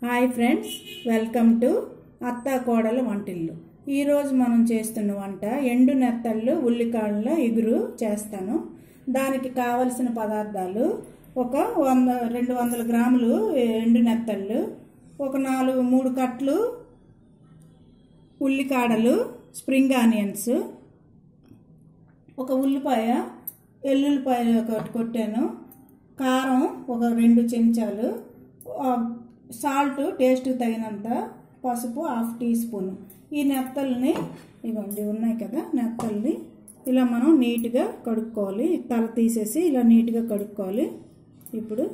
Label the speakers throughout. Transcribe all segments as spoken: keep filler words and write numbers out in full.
Speaker 1: Hi friends, welcome to అత్తా కోడల వంటిల్లు. ఈరోజు మనం చేస్తున్న వంట ఎండు నెత్తళ్ళు ఉల్లికాడల ఇగురు చేస్తాను. దానికి కావలసిన పదార్థాలు: ఒక వంద రెండు వందల గ్రాములు ఎండు నెత్తళ్ళు, ఒక నాలుగు మూడు కట్లు ఉల్లికాడలు, స్ప్రింగ్ ఆనియన్స్, ఒక ఉల్లిపాయ ఎల్లుల్లిపాయ కొట్టాను, కారం ఒక రెండు చెంచాలు, సాల్ట్ టేస్ట్ తగినంత, పసుపు హాఫ్ టీ స్పూన్. ఈ నెత్తల్ని ఇవ్వండి ఉన్నాయి కదా, నెత్తల్ని ఇలా మనం నీట్గా కడుక్కోవాలి. తల తీసేసి ఇలా నీట్గా కడుక్కోవాలి. ఇప్పుడు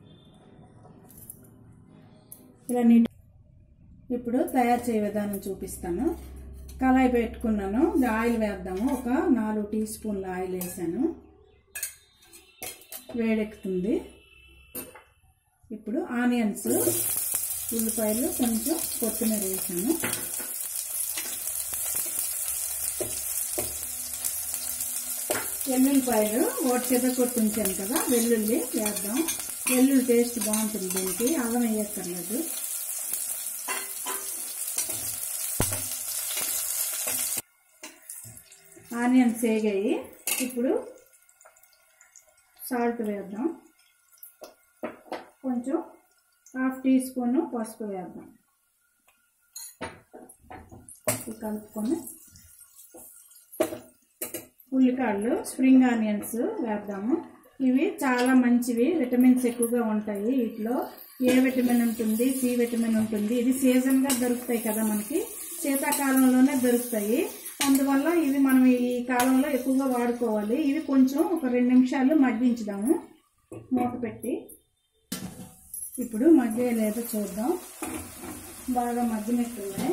Speaker 1: ఇలా నీట్ ఇప్పుడు తయారు చేయ విధానం చూపిస్తాను. కళాయి పెట్టుకున్నాను, ఆయిల్ వేద్దాము. ఒక నాలుగు టీ స్పూన్ల ఆయిల్ వేసాను, వేడెక్కుతుంది. ఇప్పుడు ఆనియన్స్, ఉల్లిపాయలు, కొంచెం కొత్తిమీర వేసాను. వెల్లుల్లిపాయలు ఒకటి చెద్ద కొట్టి ఉంచాను కదా, వెల్లుల్లి వేద్దాం. వెల్లుల్లి టేస్ట్ బాగుంటుంది దీనికి, అల్లం వేయక్కర్లేదు. ఆనియన్స్ వేగాయి. ఇప్పుడు సాల్ట్ వేద్దాం, కొంచెం హాఫ్ టీ స్పూన్ పసుపు వేద్దాం. కలుపుకొని ఉల్లికాడలు, స్ప్రింగ్ ఆనియన్స్ వేద్దాము. ఇవి చాలా మంచివి, విటమిన్స్ ఎక్కువగా ఉంటాయి. వీటిలో ఏ విటమిన్ ఉంటుంది, సి విటమిన్ ఉంటుంది. ఇది సీజన్గా దొరుకుతాయి కదా, మనకి శీతాకాలంలోనే దొరుకుతాయి. అందువల్ల ఇవి మనం ఈ కాలంలో ఎక్కువగా వాడుకోవాలి. ఇవి కొంచెం ఒక రెండు నిమిషాలు మగ్గించుదాము మూత పెట్టి. ఇప్పుడు మగ్గాయి లేదో చూద్దాం. బాగా మగ్గినట్టున్నాయి,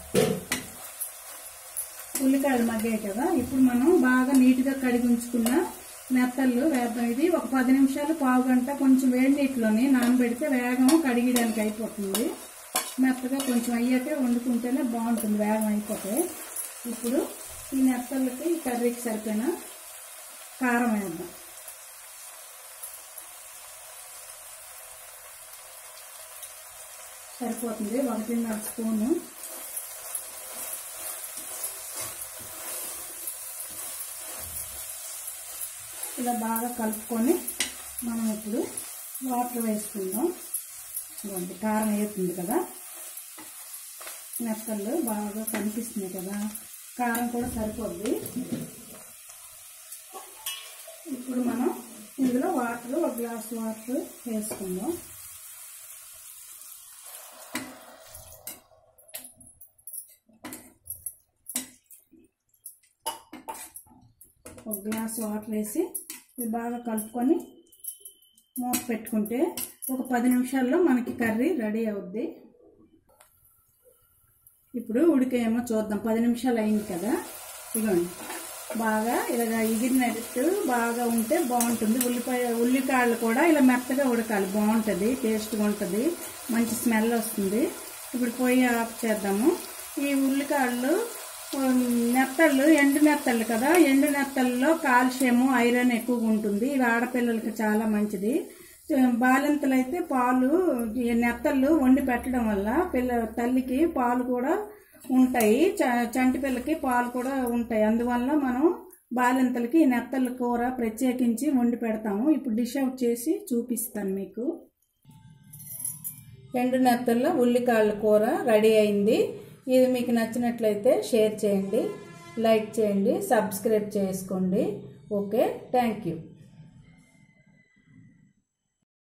Speaker 1: ఉల్లికాయలు మగ్గాయి కదా. ఇప్పుడు మనం బాగా నీట్గా కడిగి ఉంచుకున్న నెత్తళ్ళు వేద్దాం. ఇది ఒక పది నిమిషాలు పావు గంట కొంచెం వేడి నీటిలోని నానబెడితే వేగం కడిగడానికి అయిపోతుంది. మెత్తగా కొంచెం అయ్యాకే వండుకుంటేనే బాగుంటుంది, వేగం అయిపోతే. ఇప్పుడు ఈ నెత్తళ్ళకి కర్రీకి సరిపోయిన కారం వేద్దాం. సరిపోతుంది, ఒకటిన్నర స్పూను. ఇలా బాగా కలుపుకొని మనం ఇప్పుడు వాటర్ వేసుకుందాం. ఇవ్వండి, కారం వేస్తుంది కదా, నెత్తళ్ళు బాగా కనిపిస్తుంది కదా, కారం కూడా సరిపోద్ది. ఇప్పుడు మనం ఇందులో వాటర్, ఒక గ్లాస్ వాటర్ వేసుకుందాం. ఒక గ్లాస్ వాటర్ వేసి ఇది బాగా కలుపుకొని మూత పెట్టుకుంటే ఒక పది నిమిషాల్లో మనకి కర్రీ రెడీ అవుద్ది. ఇప్పుడు ఉడికేమో చూద్దాం. పది నిమిషాలు అయింది కదా, ఇదిగోండి బాగా ఇలా ఎగిరినట్టు బాగా ఉంటే బాగుంటుంది. ఉల్లిపాయ ఉల్లికాయలు కూడా ఇలా మెత్తగా ఉడకాలి, బాగుంటుంది, టేస్ట్గా ఉంటుంది, మంచి స్మెల్ వస్తుంది. ఇప్పుడు పొయ్యి ఆఫ్ చేద్దాము. ఈ ఉల్లికాయలు నెత్తళ్ళు ఎండు నెత్తళ్ళు కదా, ఎండు నెత్తళ్ళలో కాల్షియము, ఐరన్ ఎక్కువగా ఉంటుంది. ఇవి ఆడపిల్లలకి చాలా మంచిది. బాలింతలు అయితే పాలు, నెత్తళ్ళు వండి పెట్టడం వల్ల పిల్ల తల్లికి పాలు కూడా ఉంటాయి, చంటి పిల్లకి పాలు కూడా ఉంటాయి. అందువల్ల మనం బాలింతలకి నెత్తళ్ళ కూర ప్రత్యేకించి వండి పెడతాము. ఇప్పుడు డిష్ అవుట్ చేసి చూపిస్తాను మీకు. ఎండు నెత్తళ్ళ ఉల్లికాయల కూర రెడీ అయింది. ఇది మీకు నచ్చినట్లయితే షేర్ చేయండి, లైక్ చేయండి, సబ్స్క్రైబ్ చేసుకోండి. Okay, thank you.